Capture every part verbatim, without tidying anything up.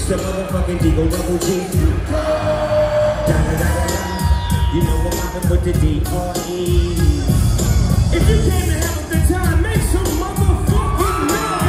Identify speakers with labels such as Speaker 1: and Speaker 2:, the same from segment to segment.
Speaker 1: It's the motherfucking Deagle Double G. Da da da da da. You know I'm mobbing with the D R E. If you came to have a good time, make some motherfucking noise.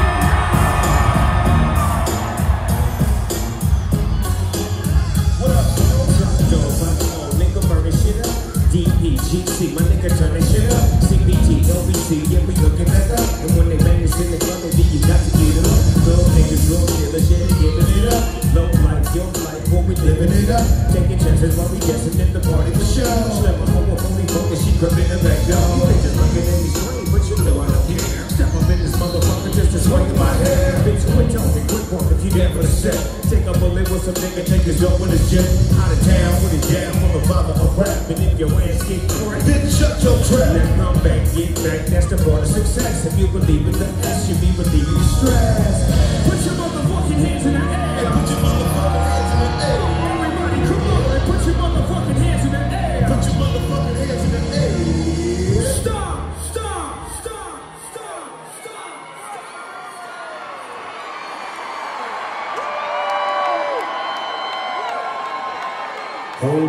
Speaker 1: What up, Joe? Come on, nigga, burn this shit up. D P G C, my nigga, turn this shit up. C B T, L B C, yeah, we hooking that up. And when they bang this in the club, then you got to get it up. Little niggas, little killer shit, giving it up. Low life, your life, what we living it up. Taking chances while we guessing at the party for sure. Slap my home with holy focus, she creeping in the back door. You ain't just looking at me strange, but you know I don't care. Step up in this motherfucker just to swing in my hair. Bitch, quit talking, quit walk if you there for the set. Take a bullet with some nigga, take his dope with his jet. Out of town with his jam, from the father of rap. And if your ass get cracked, then shut your trap. Now come back, get back, that's the part of success. If you believe in the S, you be relieving the stress. Put your motherfucking hands in the air. Put your motherfucking hands in the air. Everybody, come on, and put your motherfucking hands in the air. Put your motherfucking hands in the air. Stop, stop, stop, stop, stop, stop.